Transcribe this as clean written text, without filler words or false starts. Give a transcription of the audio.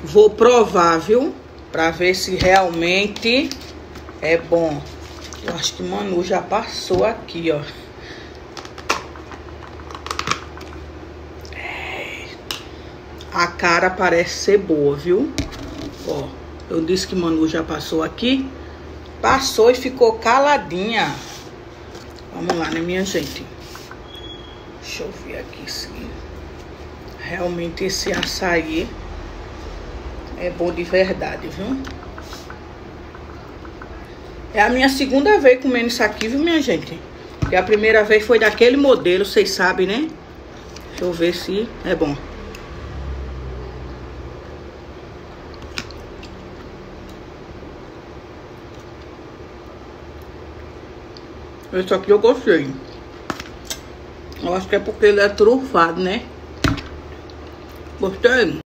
Vou provar, viu? Pra ver se realmente é bom. Eu acho que Manu já passou aqui, ó. A cara parece ser boa, viu? Ó, eu disse que Manu já passou aqui. Passou e ficou caladinha. Vamos lá, né, minha gente? Deixa eu ver aqui se realmente esse açaí é bom de verdade, viu? É a minha segunda vez comendo isso aqui, viu, minha gente? E a primeira vez foi daquele modelo, vocês sabem, né? Deixa eu ver se é bom. Esse aqui eu gostei. Eu acho que é porque ele é trufado, né? Gostei.